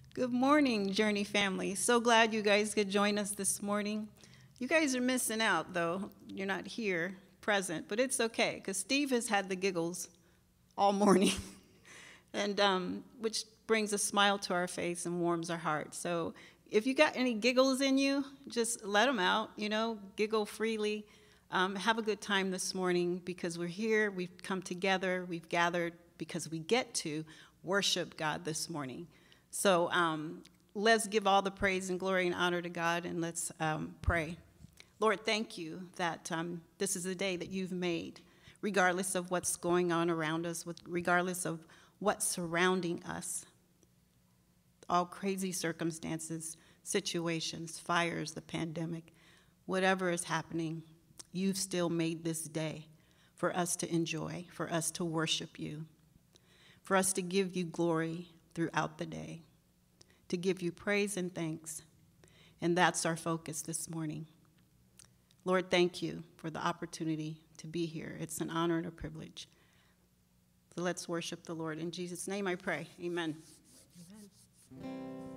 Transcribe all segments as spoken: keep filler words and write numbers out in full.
Good morning, Journey family. So glad you guys could join us this morning. You guys are missing out, though. You're not here present, but it's okay, because Steve has had the giggles all morning, and um, which brings a smile to our face and warms our heart. So if you got any giggles in you, just let them out, you know, giggle freely. Um, have a good time this morning, because we're here, we've come together, we've gathered because we get to worship God this morning. So um, let's give all the praise and glory and honor to God, and let's um, pray. Lord, thank you that um, this is a day that you've made, regardless of what's going on around us, with, regardless of what's surrounding us, all crazy circumstances, situations, fires, the pandemic, whatever is happening, you've still made this day for us to enjoy, for us to worship you, for us to give you glory throughout the day, to give you praise and thanks. And that's our focus this morning. Lord, thank you for the opportunity to be here. It's an honor and a privilege. So let's worship the Lord. In Jesus' name I pray. Amen. Amen.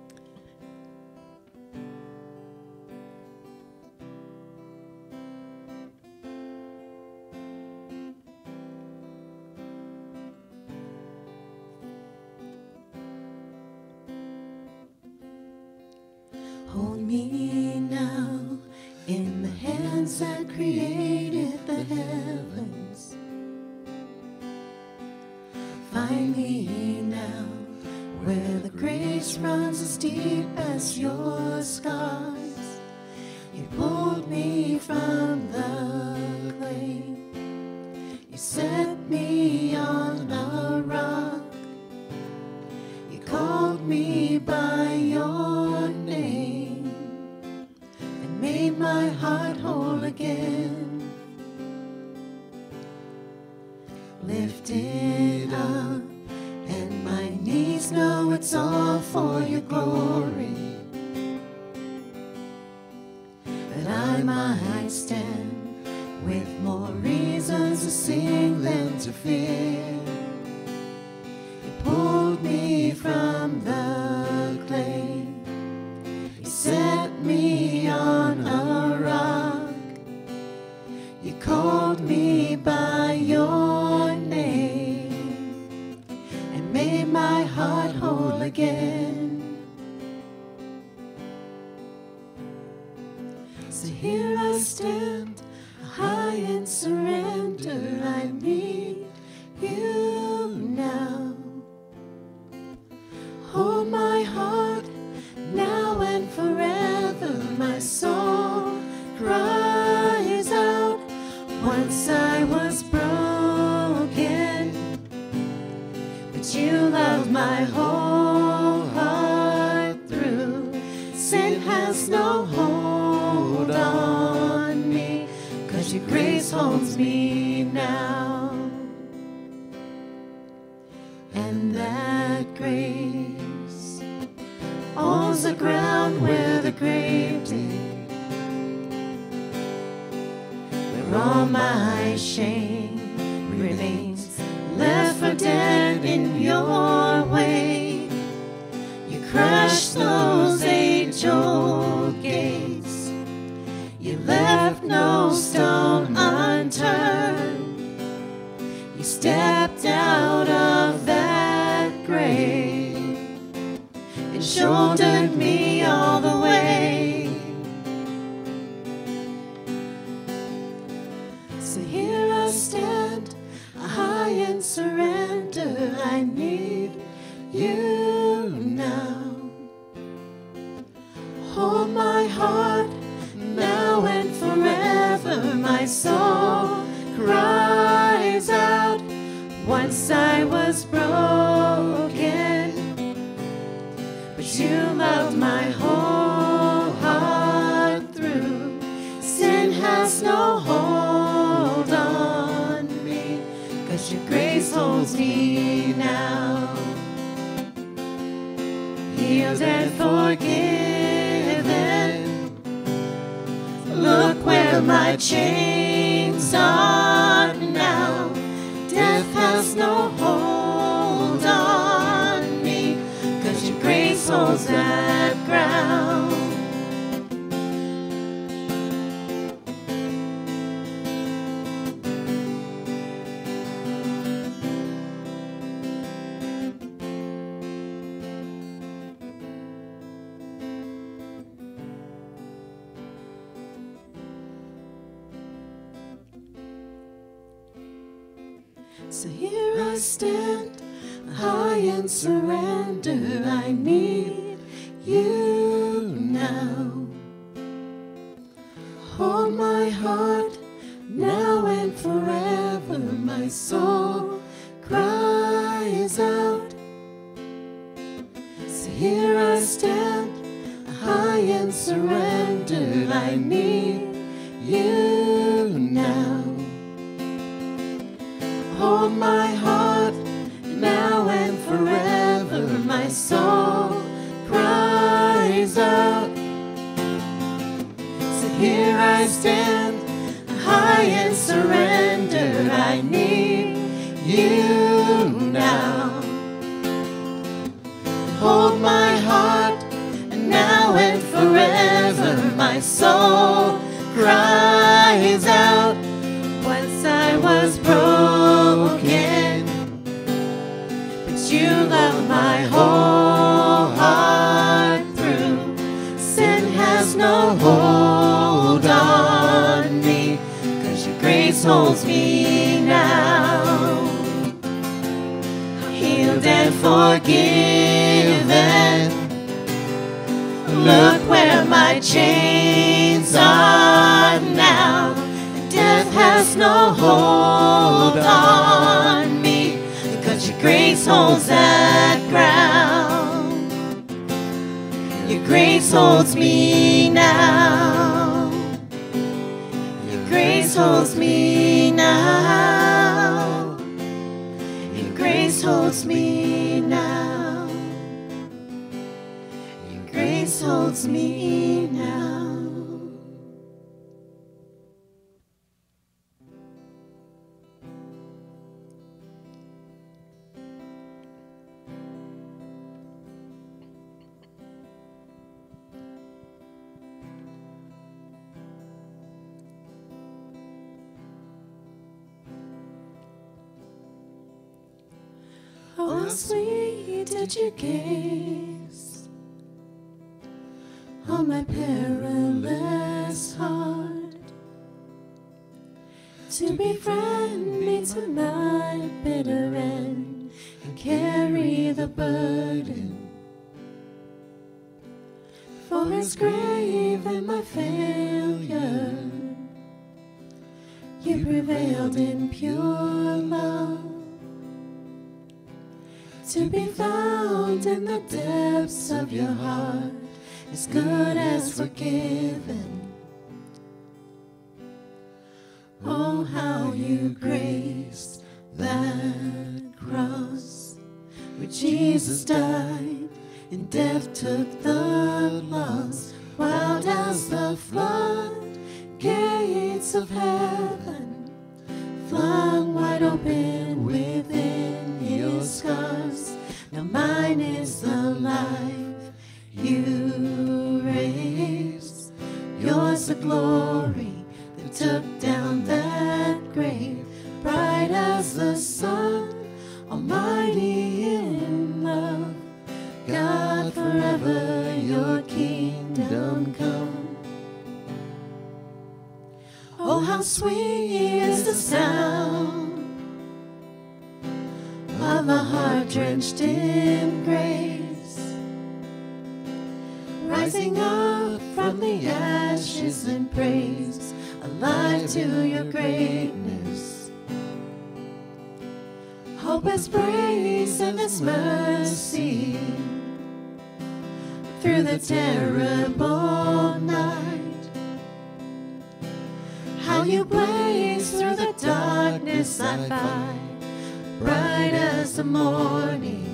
Hold me now in the hands that created the heavens. Find me now where the grace runs as deep as your scars. You pulled me from the clay. You set me on a rock. You called me by your name. Made my heart whole again. Lifted up, and my knees know it's all for your glory. But I might stand with more reasons to sing than to fear. You pulled me from the clay. You set me on a rock. You called me by your name and made my heart whole again. So here I stand, high in surrender. I need you now. Hold my heart now and forever. My soul cries out. Once I was broken, but you loved my whole heart through. Sin has no hold on me, 'cause your grace holds me now. And that grace owns the ground where the grave did, where all my shame remains, left for dead in your way. You crushed those age-old gates. You left no stone unturned. You stepped out of that grave and shouldered me all the way. So here I stand, high in surrender. I need you now. Hold my heart now and forever. My soul cries out. Once I was broken, but you loved my whole heart through. Sin has no hold on me, 'cause your grace holds me now. Healed and forgiven. Look where my chains are now. Death has no hold on me, 'cause your grace holds So here I stand, high and surrender. I need you now. Hold my heart now and forever. My soul cries out. So here I stand, high and surrendered. I need you now. Hold my heart now and forever. My soul cries out. So here I stand, high and surrendered. I need you now. Hold my heart now and forever. My soul cries out. Once I was broken, but you love my whole heart through. Sin has no hold on me, 'cause your grace holds me now. Healed and forgiven. Look where my chains are now. Death has no hold on me, because your grace holds that ground. Your grace holds me now. Your grace holds me now. Your grace holds me now. Your grace holds me now. Oh, how sweet did you gaze on my perilous heart, to befriend me to my bitter end and carry the burden. For his grave and my failure, you prevailed in pure love. To be found in the depths of your heart, as good as forgiven. Oh, how you graced that cross, where Jesus died and death took the loss. Wild as the flood, gates of heaven flung wide open within your scars. Now mine is the life you raised, yours the glory that took down that grave. Bright as the sun, almighty in love, God, forever your kingdom come. Oh, how sweet is the sound of a heart drenched in grace, rising up from the ashes in praise, alive to your greatness. Hope as praise and as mercy through the terrible night. How you blaze through the darkness I find, bright as the morning.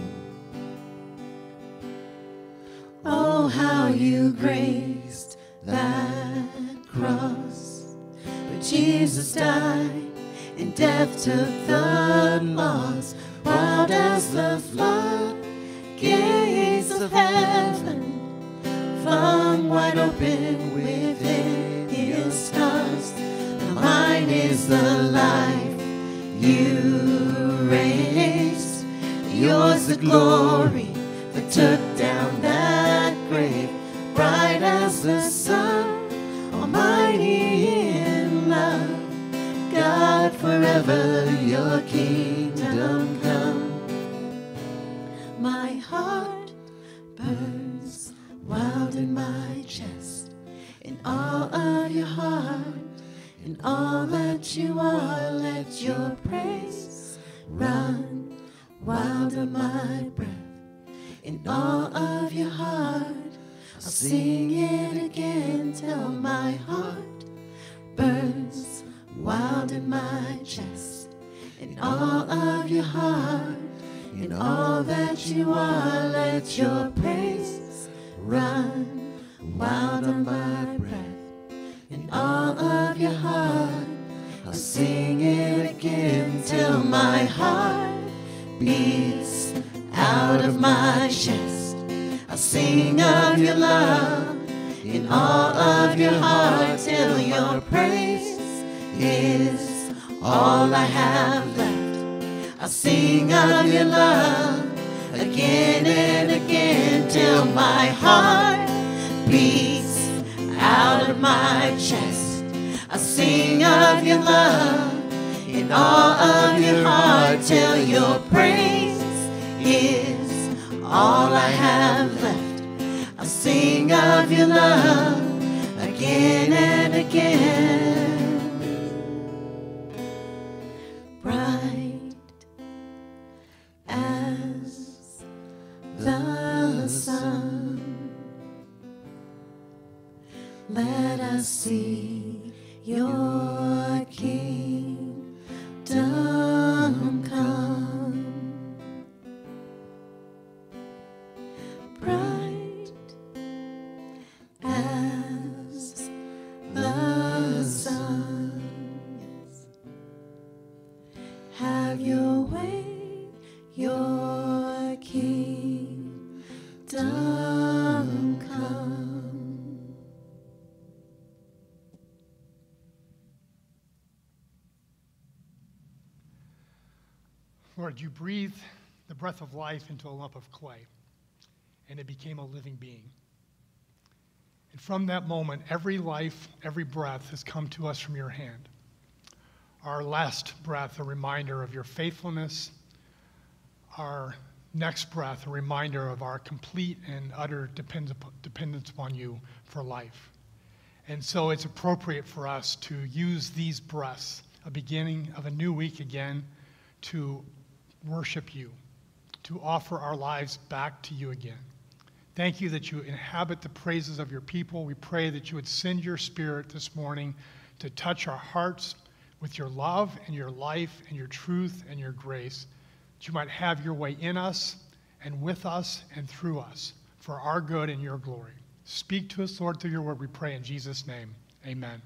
Oh, how you graced that cross, where Jesus died and death took the loss. Wild as the flood, gates of heaven flung wide open within your scars. Now mine is the life you raised, yours the glory that took down that grave. Bright as the sun, almighty in love, God, forever your King. My heart burns wild in my chest, in all of your heart, in all that you are. Let your praise run wild in my breath, in all of your heart. I'll sing it again till my heart burns wild in my chest, in all of your heart, in all that you are. Let your praise run wild in my breath, in all of your heart. I'll sing it again till my heart beats out of my chest. I'll sing of your love in all of your heart till your praise is all I have left. I'll sing of your love again and again till my heart beats out of my chest. I'll sing of your love in all of your heart till your praise is all I have left. I'll sing of your love again and again. Bright as the sun, let us see your kingdom come. Bright as the sun, have your way, your kingdom come. Lord, you breathed the breath of life into a lump of clay, and it became a living being. And from that moment, every life, every breath has come to us from your hand. Our last breath, a reminder of your faithfulness. Our next breath, a reminder of our complete and utter dependence upon you for life. And so it's appropriate for us to use these breaths, a beginning of a new week again, to worship you, to offer our lives back to you again. Thank you that you inhabit the praises of your people. We pray that you would send your Spirit this morning to touch our hearts with your love and your life and your truth and your grace, that you might have your way in us and with us and through us for our good and your glory. Speak to us, Lord, through your word, we pray in Jesus' name. Amen.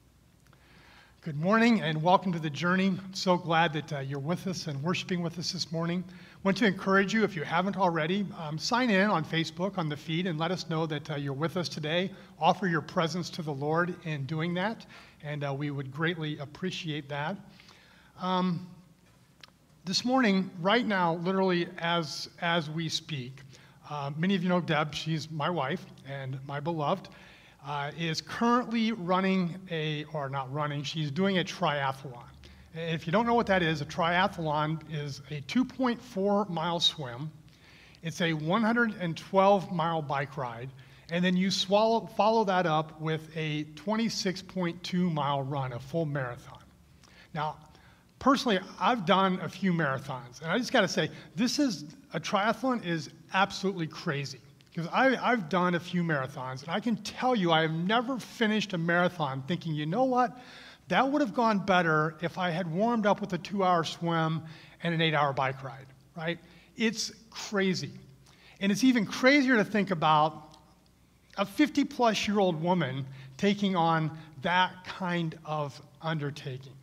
Good morning and welcome to The Journey. I'm so glad that uh, you're with us and worshiping with us this morning. I want to encourage you, if you haven't already, um, sign in on Facebook on the feed and let us know that uh, you're with us today. Offer your presence to the Lord in doing that, and uh, we would greatly appreciate that. Um, this morning, right now, literally as, as we speak, uh, many of you know Deb, she's my wife and my beloved. Uh, is currently running a, or not running, she's doing a triathlon. If you don't know what that is, a triathlon is a two point four mile swim. It's a one hundred twelve mile bike ride, and then you swallow, follow that up with a twenty-six point two mile run, a full marathon. Now, personally, I've done a few marathons, and I just gotta say, this is, a triathlon is absolutely crazy. Because I've done a few marathons, and I can tell you I have never finished a marathon thinking, you know what, that would have gone better if I had warmed up with a two-hour swim and an eight-hour bike ride, right? It's crazy. And it's even crazier to think about a fifty-plus-year-old woman taking on that kind of undertaking.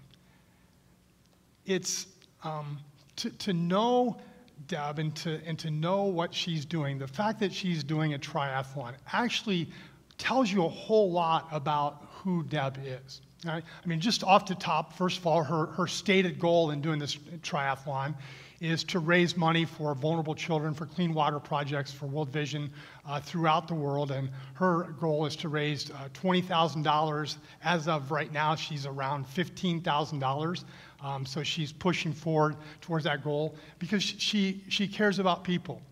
It's um, to, to know Deb and to, and to know what she's doing, the fact that she's doing a triathlon actually tells you a whole lot about who Deb is. Right? I mean, just off the top, first of all, her, her stated goal in doing this triathlon is to raise money for vulnerable children, for clean water projects, for World Vision uh, throughout the world. And her goal is to raise uh, twenty thousand dollars. As of right now, she's around fifteen thousand dollars. Um, so she's pushing forward towards that goal because she, she cares about people.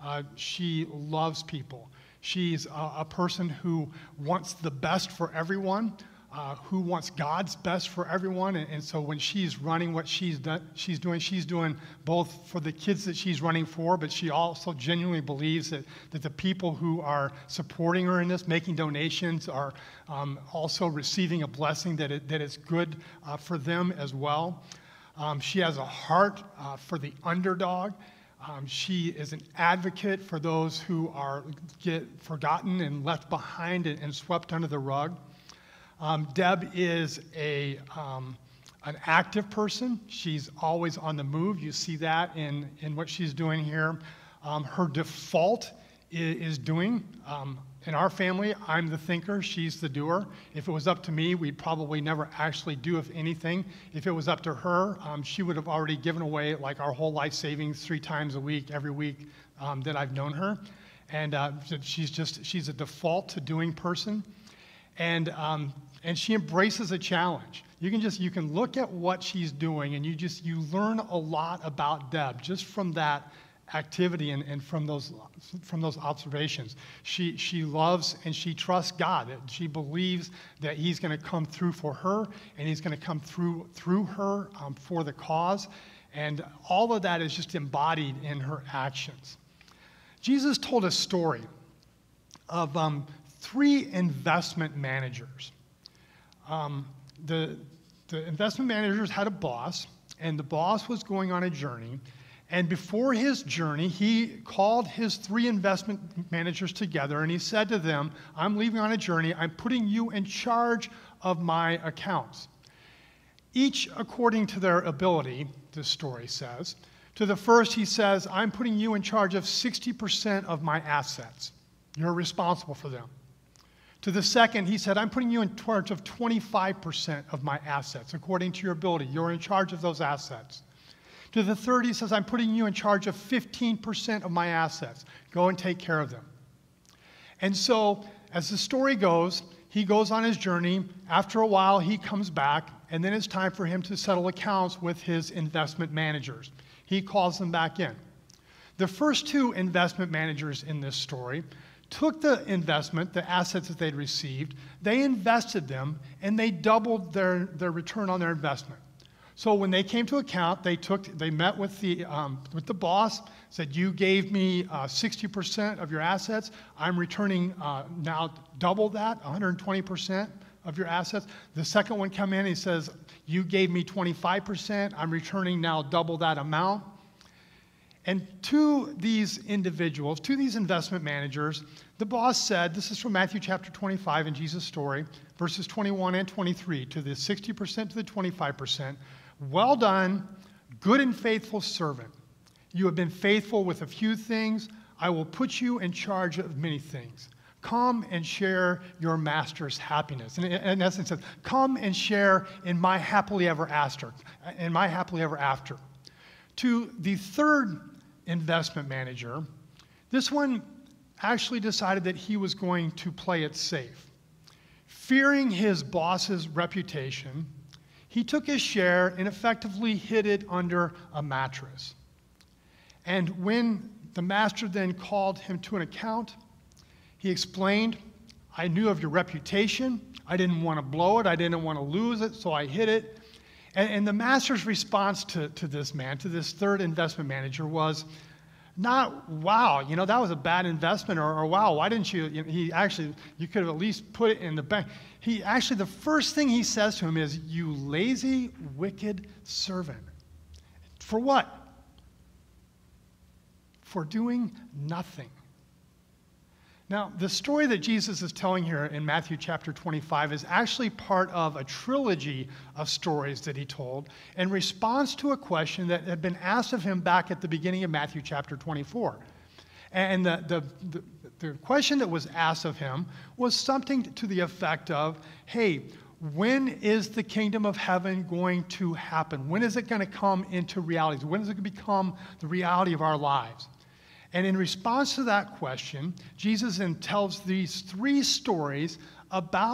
Uh, she loves people. She's a, a person who wants the best for everyone, uh, who wants God's best for everyone. And, and so when she's running what she's done, she's doing, she's doing both for the kids that she's running for, but she also genuinely believes that, that the people who are supporting her in this, making donations, are um, also receiving a blessing that, it, that is good uh, for them as well. Um, she has a heart uh, for the underdog. Um, she is an advocate for those who are get forgotten and left behind and, and swept under the rug. Um, Deb is a um, an active person. She's always on the move. You see that in, in what she's doing here. Um, her default is, is doing. Um, in our family, I'm the thinker, she's the doer. If it was up to me, we'd probably never actually do if anything. If it was up to her, um, she would have already given away like our whole life savings three times a week, every week um, that I've known her. And uh, she's just, she's a default to doing person. And, um, and she embraces a challenge. You can just, you can look at what she's doing and you just, you learn a lot about Deb just from that activity and, and from those from those observations. She she loves and she trusts God. She believes that he's going to come through for her and he's going to come through through her um, for the cause. And all of that is just embodied in her actions. Jesus told a story of um, three investment managers. Um, the, the investment managers had a boss, and the boss was going on a journey. And before his journey, he called his three investment managers together, and he said to them, I'm leaving on a journey. I'm putting you in charge of my accounts. Each according to their ability, this story says. To the first, he says, I'm putting you in charge of sixty percent of my assets. You're responsible for them. To the second, he said, I'm putting you in charge of twenty-five percent of my assets. According to your ability, you're in charge of those assets. To the third, he says, I'm putting you in charge of fifteen percent of my assets. Go and take care of them. And so, as the story goes, he goes on his journey. After a while, he comes back, and then it's time for him to settle accounts with his investment managers. He calls them back in. The first two investment managers in this story took the investment, the assets that they'd received, they invested them, and they doubled their, their return on their investment. So when they came to account, they took, they met with the um, with the boss, said, "You gave me uh, sixty percent of your assets. I'm returning uh, now double that, one hundred twenty percent of your assets." The second one come in, he says, "You gave me twenty-five percent. I'm returning now double that amount." And to these individuals, to these investment managers, the boss said, this is from Matthew chapter twenty-five in Jesus' story, verses twenty-one and twenty-three, to the sixty percent to the twenty-five percent. Well done, good and faithful servant. You have been faithful with a few things. I will put you in charge of many things. Come and share your master's happiness. And in essence, it says, come and share in my happily ever after. In my happily ever after. To the third investment manager, this one actually decided that he was going to play it safe. Fearing his boss's reputation, he took his share and effectively hid it under a mattress. And when the master then called him to an account, he explained, I knew of your reputation. I didn't want to blow it. I didn't want to lose it, so I hid it. And, and the master's response to, to this man, to this third investment manager, was not, wow, you know, that was a bad investment, or, or wow, why didn't you, you know, he actually, you could have at least put it in the bank. He actually, the first thing he says to him is, you lazy, wicked servant. For what? For doing nothing. Now, the story that Jesus is telling here in Matthew chapter twenty-five is actually part of a trilogy of stories that he told in response to a question that had been asked of him back at the beginning of Matthew chapter twenty-four. And the, the, the, the question that was asked of him was something to the effect of, hey, when is the kingdom of heaven going to happen? When is it going to come into reality? When is it going to become the reality of our lives? And in response to that question, Jesus then tells these three stories about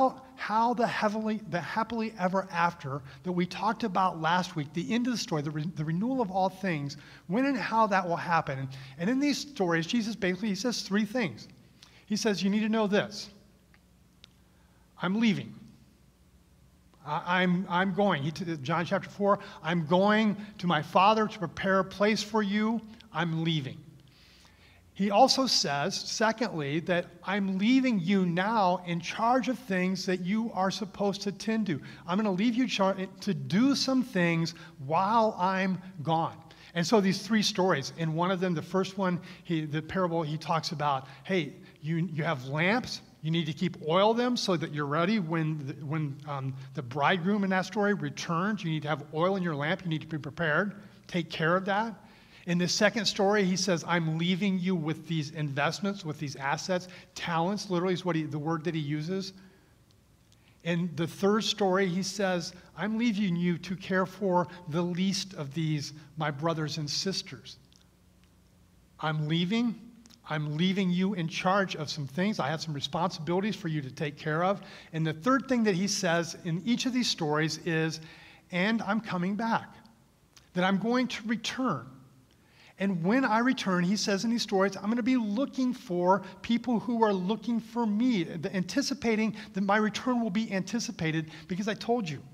how the heavenly, the happily ever after that we talked about last week, the end of the story, the, re, the renewal of all things, when and how that will happen. And, and in these stories, Jesus basically, he says three things. He says, you need to know this. I'm leaving. I, I'm, I'm going. He, John chapter four, I'm going to my Father to prepare a place for you. I'm leaving. He also says, secondly, that I'm leaving you now in charge of things that you are supposed to tend to. I'm going to leave you char- to do some things while I'm gone. And so these three stories, in one of them, the first one, he, the parable, he talks about, hey, you, you have lamps. You need to keep oil them so that you're ready when, the, when um, the bridegroom in that story returns. You need to have oil in your lamp. You need to be prepared. Take care of that. In the second story, he says, I'm leaving you with these investments, with these assets. Talents, literally, is what he, the word that he uses. In the third story, he says, I'm leaving you to care for the least of these, my brothers and sisters. I'm leaving. I'm leaving you in charge of some things. I have some responsibilities for you to take care of. And the third thing that he says in each of these stories is, and I'm coming back, that I'm going to return. And when I return, he says in these stories, I'm going to be looking for people who are looking for me, anticipating that my return will be anticipated because I told you.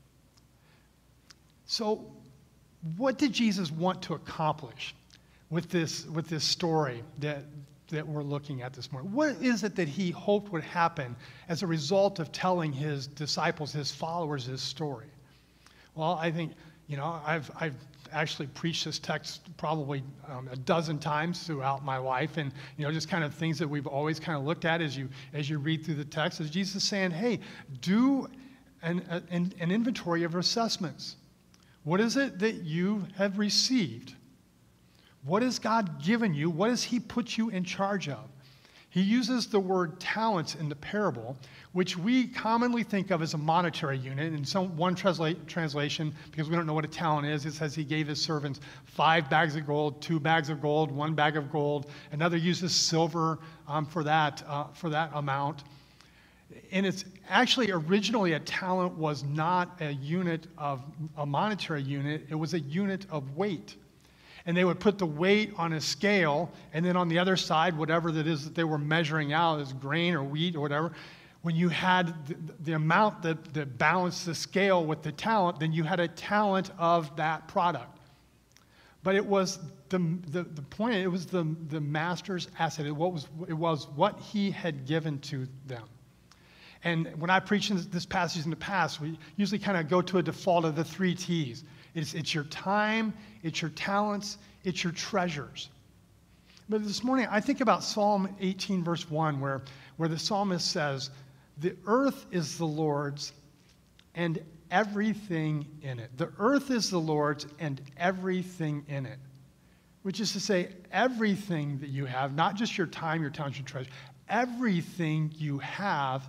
So what did Jesus want to accomplish with this, with this story that, that we're looking at this morning? What is it that he hoped would happen as a result of telling his disciples, his followers, this story? Well, I think, you know, I've, I've actually preached this text probably um, a dozen times throughout my life, and you know, just kind of things that we've always kind of looked at as you as you read through the text, is Jesus saying, hey, do an, an, an inventory of assessments. What is it that you have received? What has God given you? What has he put you in charge of? He uses the word talents in the parable, which we commonly think of as a monetary unit. In some one transla- translation, because we don't know what a talent is, it says he gave his servants five bags of gold, two bags of gold, one bag of gold. Another uses silver um, for that uh, for that amount. And it's actually originally a talent was not a unit of a monetary unit. It was a unit of weight. And they would put the weight on a scale, and then on the other side, whatever that is that they were measuring out, as grain or wheat or whatever, when you had the, the amount that, that balanced the scale with the talent, then you had a talent of that product. But it was the, the, the point, it was the, the master's asset. It was, it was what he had given to them. And when I preach in this passage in the past, we usually kind of go to a default of the three T's. It's, it's your time, it's your talents, it's your treasures. But this morning, I think about Psalm eighteen, verse one, where, where the psalmist says, the earth is the Lord's and everything in it. The earth is the Lord's and everything in it. Which is to say, everything that you have, not just your time, your talents, your treasure, everything you have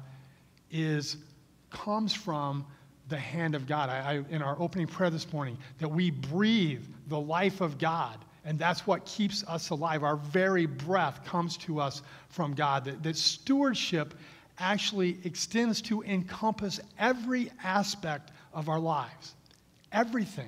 is comes from the hand of God. I, I, in our opening prayer this morning, that we breathe the life of God, and that's what keeps us alive. Our very breath comes to us from God. That, that stewardship actually extends to encompass every aspect of our lives. Everything.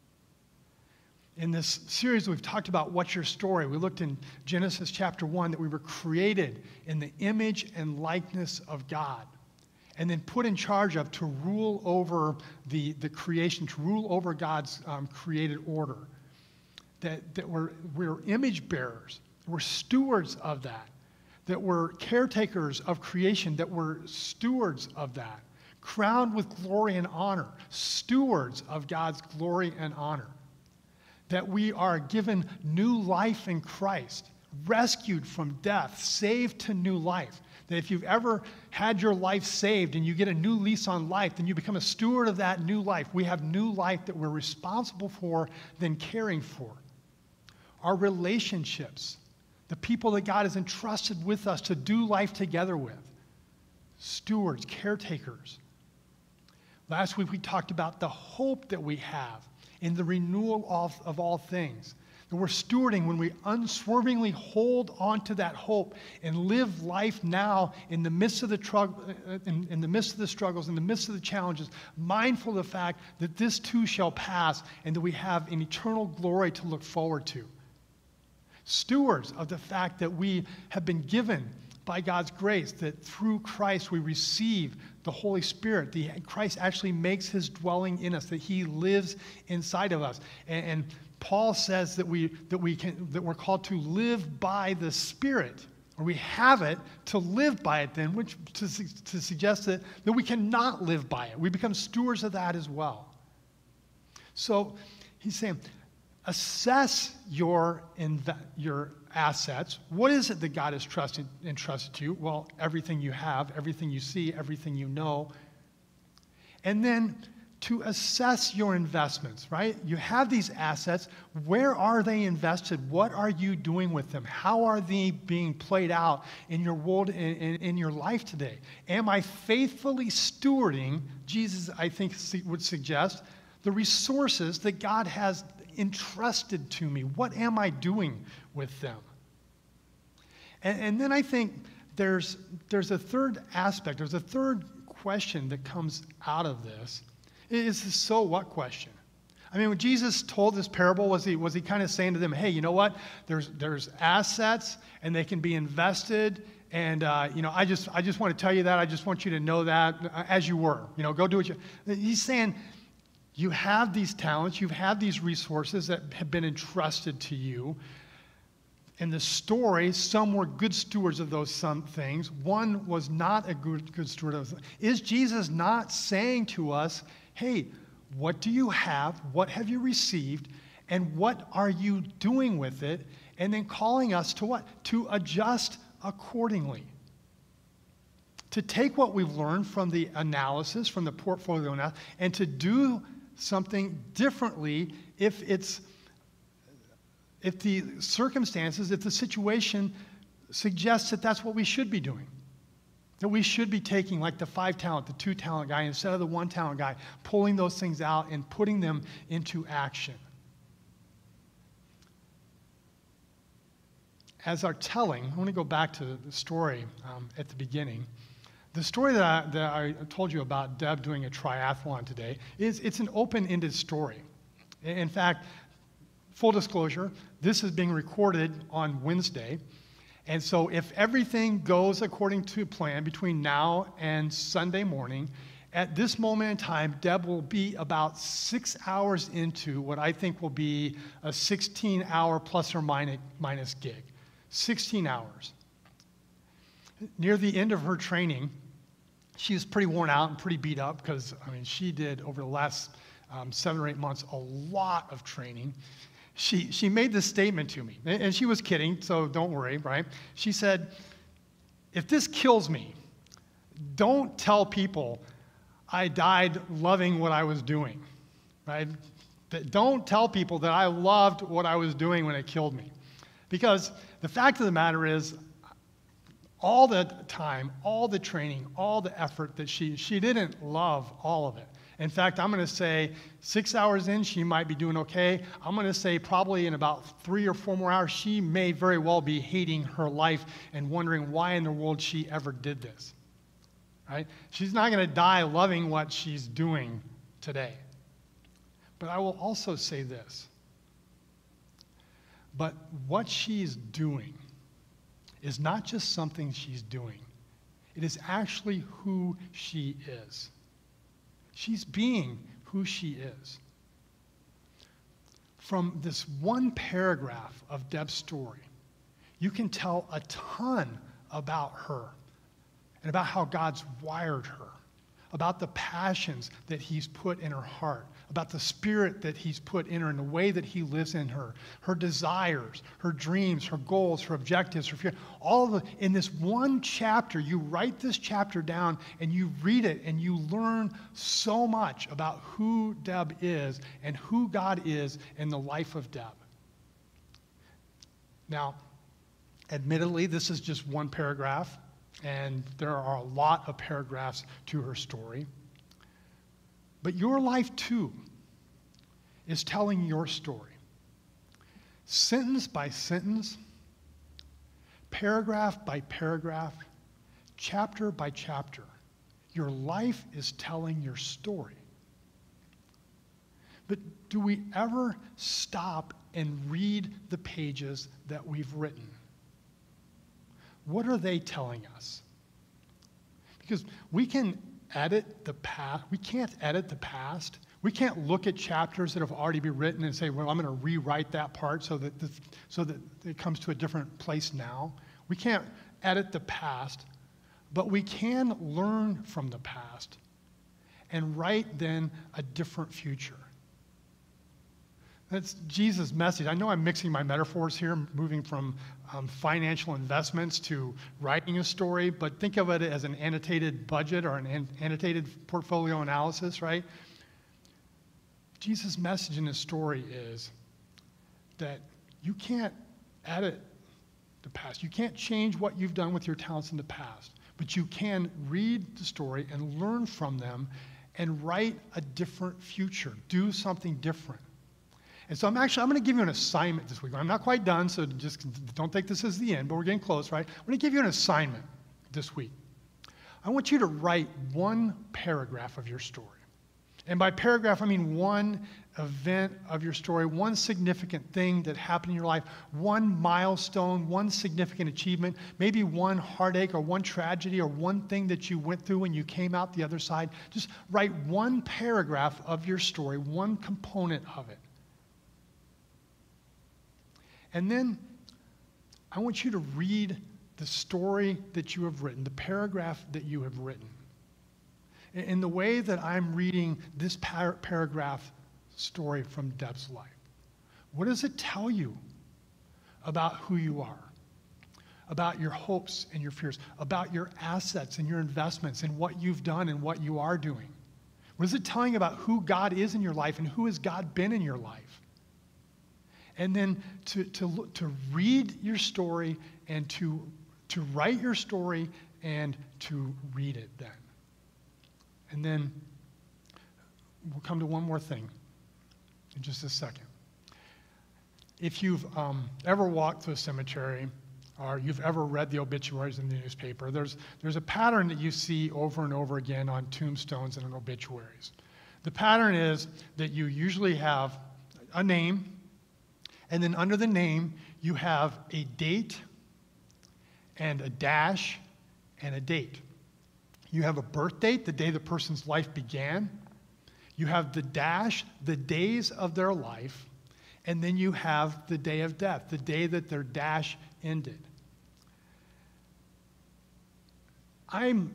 In this series, we've talked about what's your story. We looked in Genesis chapter one that we were created in the image and likeness of God, and then put in charge of to rule over the, the creation, to rule over God's um, created order. That, that we're, we're image bearers. We're stewards of that. That we're caretakers of creation. That we're stewards of that. Crowned with glory and honor. Stewards of God's glory and honor. That we are given new life in Christ. Rescued from death. Saved to new life. That if you've ever had your life saved and you get a new lease on life, then you become a steward of that new life. We have new life that we're responsible for, then caring for. Our relationships, the people that God has entrusted with us to do life together with. Stewards, caretakers. Last week we talked about the hope that we have in the renewal of, of all things. that we're stewarding when we unswervingly hold on to that hope and live life now in the midst of the trug- in, in the midst of the struggles, in the midst of the challenges, mindful of the fact that this too shall pass and that we have an eternal glory to look forward to. Stewards of the fact that we have been given by God's grace, that through Christ we receive the Holy Spirit. The, Christ actually makes his dwelling in us, that he lives inside of us. And, and Paul says that we that we can that we're called to live by the Spirit, or we have it to live by it. Then, which to, to suggest that, that we cannot live by it. We become stewards of that as well. So he's saying, assess your inve- your assets. What is it that God has trusted entrusted to you? Well, everything you have, everything you see, everything you know, and then to assess your investments, right? You have these assets. Where are they invested? What are you doing with them? How are they being played out in your world, in, in, in your life today? Am I faithfully stewarding, Jesus, I think, would suggest, the resources that God has entrusted to me? What am I doing with them? And, and then I think there's, there's a third aspect, there's a third question that comes out of this. It's the so what question. I mean, when Jesus told this parable, was he was he kind of saying to them, hey, you know what? There's there's assets and they can be invested, and uh, you know, I just I just want to tell you that. I just want you to know that as you were. You know, go do what you. He's saying, you have these talents, you have these resources that have been entrusted to you. In the story, some were good stewards of those some things. One was not a good, good steward of those. Is Jesus not saying to us, hey, what do you have? What have you received? And what are you doing with it? And then calling us to what? To adjust accordingly. To take what we've learned from the analysis, from the portfolio analysis, and to do something differently if it's if the circumstances, if the situation suggests that that's what we should be doing. That we should be taking like the five talent, the two talent guy instead of the one talent guy, pulling those things out and putting them into action. As our telling, I want to go back to the story um, at the beginning. The story that I, that I told you about Deb doing a triathlon today, is it's an open-ended story. In fact, full disclosure, this is being recorded on Wednesday. And so if everything goes according to plan between now and Sunday morning, at this moment in time, Deb will be about six hours into what I think will be a sixteen-hour plus or minus, minus gig. sixteen hours. Near the end of her training, she was pretty worn out and pretty beat up because, I mean, she did over the last um, seven or eight months a lot of training. She, she made this statement to me, and she was kidding, so don't worry, right? She said, if this kills me, don't tell people I died loving what I was doing, right? Don't tell people that I loved what I was doing when it killed me. Because the fact of the matter is, all the time, all the training, all the effort that she, she didn't love all of it. In fact, I'm going to say six hours in, she might be doing okay. I'm going to say probably in about three or four more hours, she may very well be hating her life and wondering why in the world she ever did this, right? She's not going to die loving what she's doing today. But I will also say this. But what she's doing is not just something she's doing. It is actually who she is. She's being who she is. From this one paragraph of Deb's story, you can tell a ton about her and about how God's wired her, about the passions that he's put in her heart, about the spirit that he's put in her and the way that he lives in her, her desires, her dreams, her goals, her objectives, her fear. All of it in this one chapter, you write this chapter down and you read it and you learn so much about who Deb is and who God is in the life of Deb. Now, admittedly, this is just one paragraph, and there are a lot of paragraphs to her story. But your life, too, is telling your story. sentence by sentence, paragraph by paragraph, chapter by chapter, your life is telling your story. But do we ever stop and read the pages that we've written? What are they telling us? Because we can edit the past. We can't edit the past. We can't look at chapters that have already been written and say, well, I'm going to rewrite that part so that, the, so that it comes to a different place now. We can't edit the past, but we can learn from the past and write then a different future. That's Jesus' message. I know I'm mixing my metaphors here, moving from um, financial investments to writing a story, but think of it as an annotated budget or an an annotated portfolio analysis, right? Jesus' message in his story is that you can't edit the past. You can't change what you've done with your talents in the past, but you can read the story and learn from them and write a different future, do something different. And so I'm actually, I'm going to give you an assignment this week. I'm not quite done, so just don't think this is the end, but we're getting close, right? I'm going to give you an assignment this week. I want you to write one paragraph of your story. And by paragraph, I mean one event of your story, one significant thing that happened in your life, one milestone, one significant achievement, maybe one heartache or one tragedy or one thing that you went through when you came out the other side. Just write one paragraph of your story, one component of it. And then I want you to read the story that you have written, the paragraph that you have written. In the way that I'm reading this par- paragraph story from Deb's life, what does it tell you about who you are, about your hopes and your fears, about your assets and your investments and what you've done and what you are doing? What is it telling about who God is in your life and who has God been in your life? And then to, to, to read your story and to, to write your story and to read it then. And then we'll come to one more thing in just a second. If you've um, ever walked through a cemetery or you've ever read the obituaries in the newspaper, there's, there's a pattern that you see over and over again on tombstones and on obituaries. The pattern is that you usually have a name, and then under the name, you have a date and a dash and a date. You have a birth date, the day the person's life began. You have the dash, the days of their life. And then you have the day of death, the day that their dash ended. I'm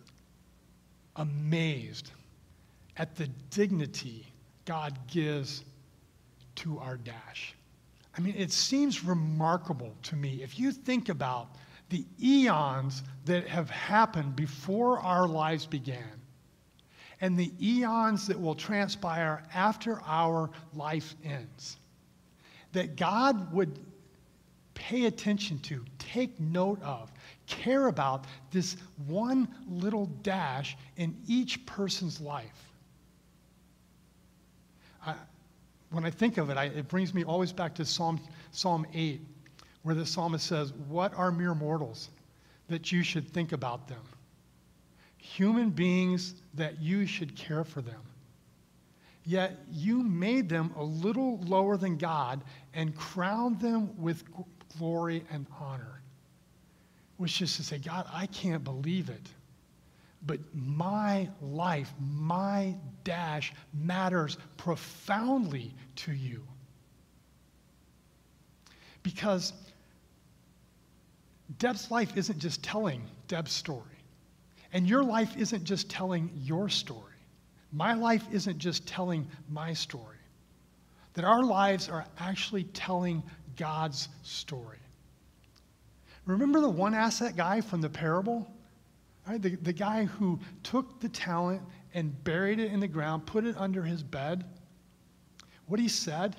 amazed at the dignity God gives to our dash. I mean, it seems remarkable to me. If you think about the eons that have happened before our lives began, and the eons that will transpire after our life ends, that God would pay attention to, take note of, care about this one little dash in each person's life. I, when I think of it, I, it brings me always back to Psalm, Psalm eight, where the psalmist says, "What are mere mortals that you should think about them? Human beings that you should care for them. Yet you made them a little lower than God and crowned them with glory and honor." Which is to say, God, I can't believe it, but my life, my dash matters profoundly to you. Because Deb's life isn't just telling Deb's story. And your life isn't just telling your story. My life isn't just telling my story. That our lives are actually telling God's story. Remember the one asset guy from the parable? Right? The, the guy who took the talent and buried it in the ground, put it under his bed. What he said?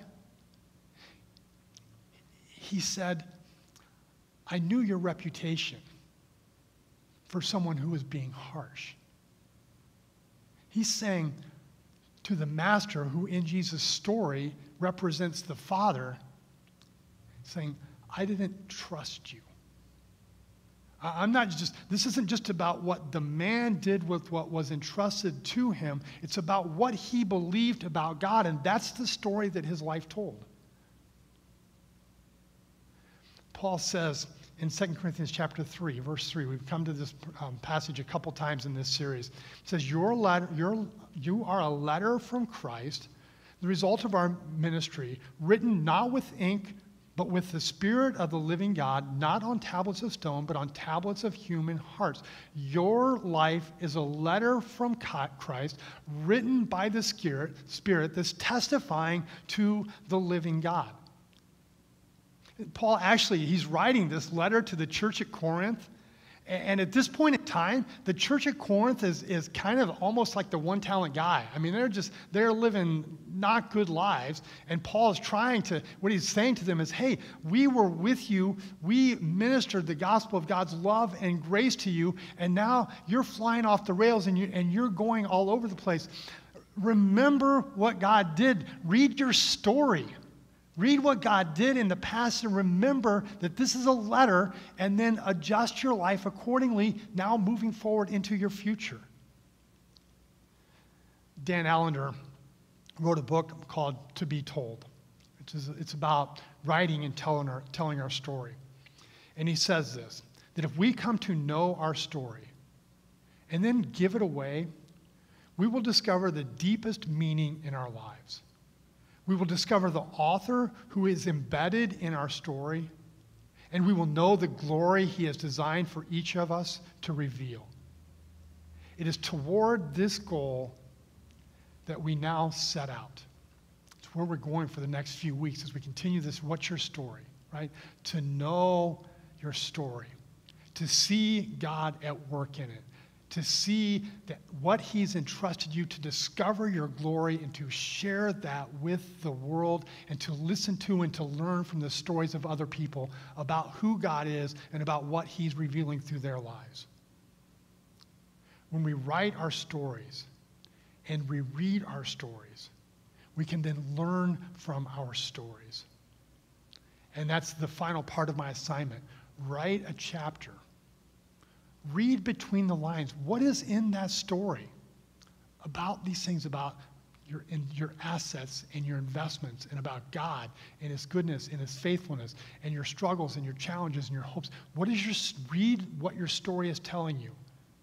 He said, "I knew your reputation for someone who was being harsh." He's saying to the master, who in Jesus' story represents the Father, saying, I didn't trust you. I'm not just, this isn't just about what the man did with what was entrusted to him. It's about what he believed about God, and that's the story that his life told. Paul says in Second Corinthians chapter three, verse three, we've come to this um, passage a couple times in this series. It says, your letter, your, you are a letter from Christ, the result of our ministry, written not with ink, but with the Spirit of the living God, not on tablets of stone, but on tablets of human hearts. Your life is a letter from Christ, written by the Spirit, Spirit that's testifying to the living God. Paul actually, he's writing this letter to the church at Corinth. And at this point in time, the church at Corinth is, is kind of almost like the one-talent guy. I mean, they're just, they're living not good lives. And Paul is trying to, what he's saying to them is, hey, we were with you. We ministered the gospel of God's love and grace to you. And now you're flying off the rails and, you, and you're going all over the place. Remember what God did. Read your story. Read what God did in the past and remember that this is a letter, and then adjust your life accordingly now moving forward into your future. Dan Allender wrote a book called To Be Told. Which is, it's about writing and telling our, telling our story. And he says this, that if we come to know our story and then give it away, we will discover the deepest meaning in our lives. We will discover the author who is embedded in our story, and we will know the glory he has designed for each of us to reveal. It is toward this goal that we now set out. It's where we're going for the next few weeks as we continue this, what's your story, right? To know your story, to see God at work in it, to see that what he's entrusted you to discover your glory and to share that with the world and to listen to and to learn from the stories of other people about who God is and about what he's revealing through their lives. When we write our stories and we read our stories, we can then learn from our stories. And that's the final part of my assignment. Write a chapter. Read between the lines. What is in that story about these things, about your, in your assets and your investments, and about God and his goodness and his faithfulness and your struggles and your challenges and your hopes? What is your, read what your story is telling you.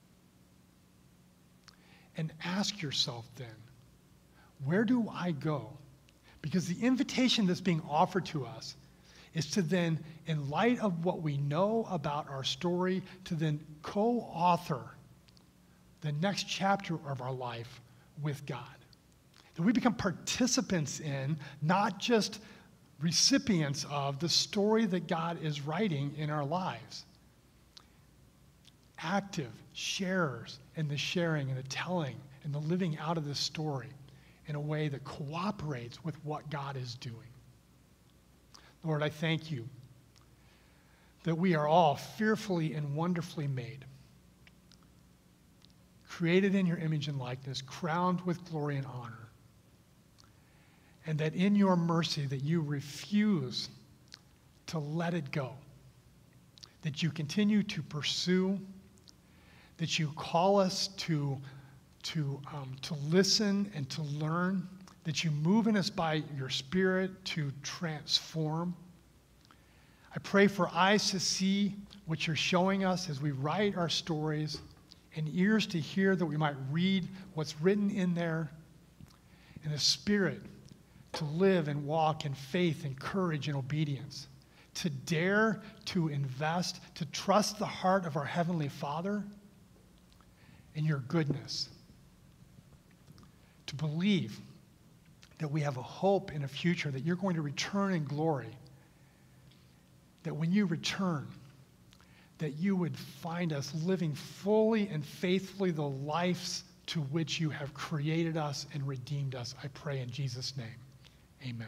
And ask yourself then, where do I go? Because the invitation that's being offered to us is to then, in light of what we know about our story, to then co-author the next chapter of our life with God. That we become participants in, not just recipients of, the story that God is writing in our lives. Active sharers in the sharing and the telling and the living out of this story in a way that cooperates with what God is doing. Lord, I thank you that we are all fearfully and wonderfully made, created in your image and likeness, crowned with glory and honor, and that in your mercy that you refuse to let it go, that you continue to pursue, that you call us to, to, um, to listen and to learn, that you move in us by your Spirit to transform. I pray for eyes to see what you're showing us as we write our stories, and ears to hear that we might read what's written in there, and a spirit to live and walk in faith and courage and obedience, to dare to invest, to trust the heart of our Heavenly Father in your goodness, to believe that we have a hope in a future, that you're going to return in glory, that when you return, that you would find us living fully and faithfully the lives to which you have created us and redeemed us. I pray in Jesus' name. Amen.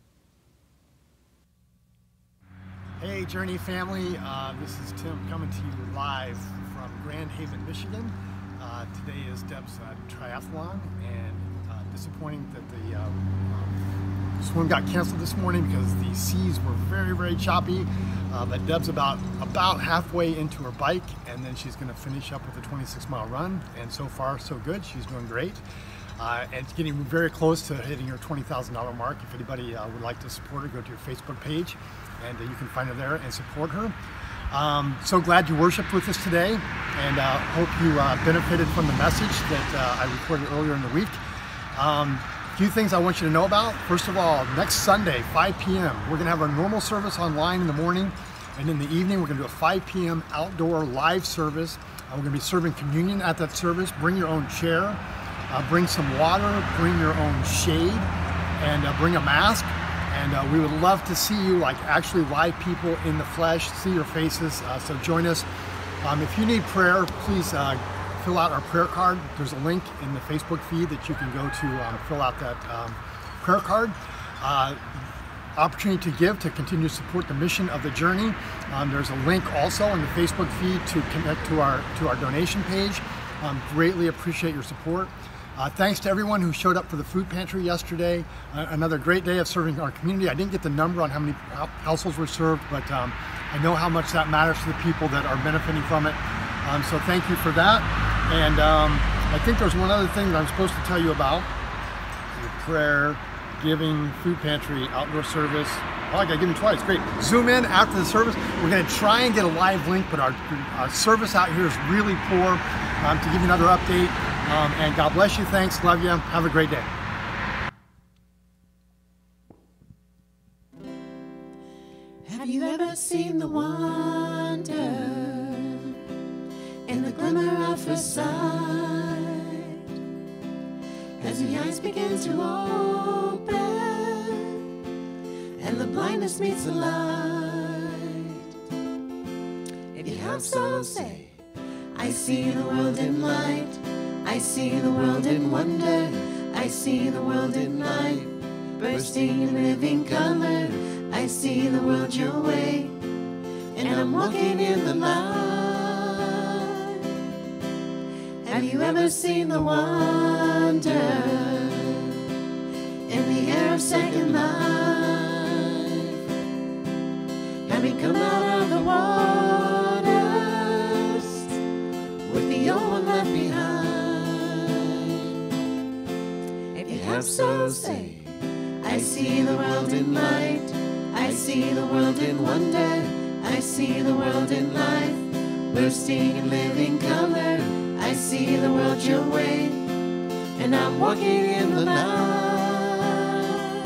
Hey, Journey family. Uh, this is Tim coming to you live from Grand Haven, Michigan. Uh, today is Deb's uh, triathlon, and uh, disappointing that the uh, um, swim got canceled this morning because the seas were very, very choppy. Uh, but Deb's about about halfway into her bike, and then she's going to finish up with a twenty-six mile run. And so far, so good. She's doing great. Uh, and it's getting very close to hitting her twenty thousand dollar mark. If anybody uh, would like to support her, go to your Facebook page, and uh, you can find her there and support her. Um, so glad you worshiped with us today, and uh, hope you uh, benefited from the message that uh, I recorded earlier in the week. Um, A few things I want you to know about. First of all, next Sunday, five p m, we're going to have our normal service online in the morning, and in the evening, we're going to do a five p m outdoor live service. Uh, we're going to be serving communion at that service. Bring your own chair, uh, bring some water, bring your own shade, and uh, bring a mask. And uh, we would love to see you, like actually live people in the flesh, see your faces. Uh, so join us. Um, if you need prayer, please uh, fill out our prayer card. There's a link in the Facebook feed that you can go to um, fill out that um, prayer card. Uh, opportunity to give to continue to support the mission of the journey. Um, there's a link also in the Facebook feed to connect to our to our donation page. Um, greatly appreciate your support. Uh, thanks to everyone who showed up for the food pantry yesterday. Uh, another great day of serving our community. I didn't get the number on how many households were served, but um, I know how much that matters to the people that are benefiting from it. Um, so thank you for that. And um, I think there's one other thing that I'm supposed to tell you about. Your prayer, giving, food pantry, outdoor service. Oh, I gotta give them twice, great. Zoom in after the service. We're gonna try and get a live link, but our, our service out here is really poor. Um, to give you another update. Um, and God bless you, thanks, love you, have a great day. Have you ever seen the wonder in the glimmer of her sight, as the eyes begin to open and the blindness meets the light? If you have so, say, I see the world in light, I see the world in wonder, I see the world in light, bursting in living color. I see the world your way, and I'm walking in the light. Have you ever seen the wonder in the air of second life? Have we come out of the waters with the old one left behind? If you have so, say, I see the world in light, I see the world in wonder, I see the world in life, bursting in living color. I see the world your way, and I'm walking in the light.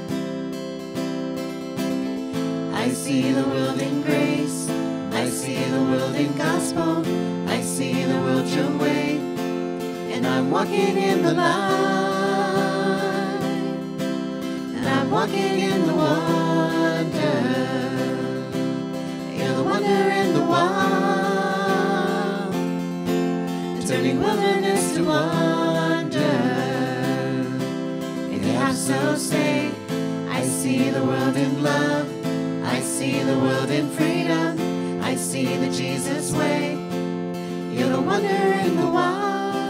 I see the world in grace, I see the world in gospel, I see the world your way, and I'm walking in the light. And I'm walking in the wonder, you're the wonder in the wild, turning wilderness to wonder. If you have so, say, I see the world in love, I see the world in freedom, I see the Jesus way, you're the wonder in the wild.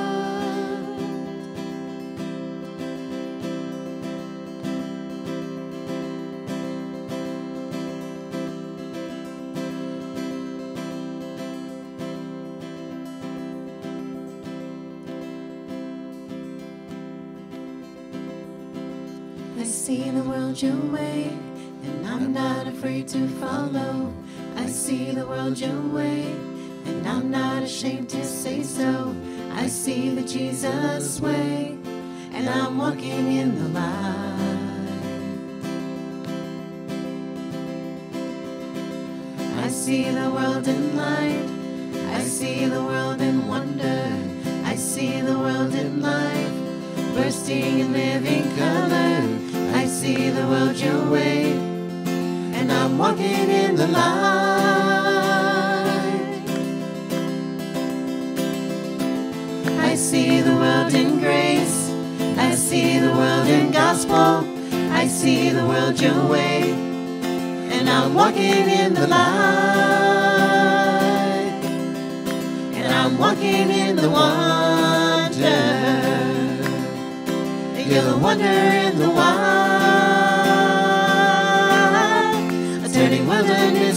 I see the world your way, and I'm not afraid to follow. I see the world your way, and I'm not ashamed to say so. I see the Jesus way, and I'm walking in the light. I see the world in light, I see the world in wonder, I see the world in life, bursting in living color. I see the world your way, and I'm walking in the light. I see the world in grace, I see the world in gospel, I see the world your way, and I'm walking in the light. And I'm walking in the wonder, you're the wonder in the wild,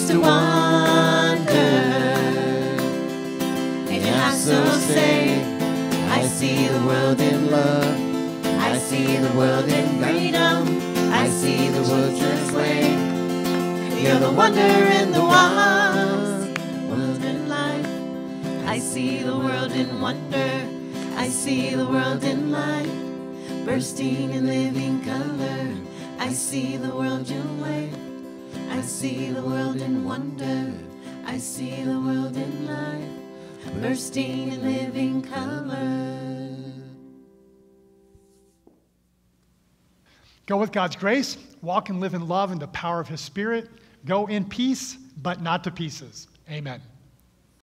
to wonder. And I so say, I see the world in love. I see the world in freedom. I see the world just way. You're the wonder in the wild, world in life. I see the world in wonder. I see the world in light, bursting in living color. I see the world your way. I see the world in wonder. I see the world in light, bursting in living color. Go with God's grace. Walk and live in love and the power of his Spirit. Go in peace, but not to pieces. Amen.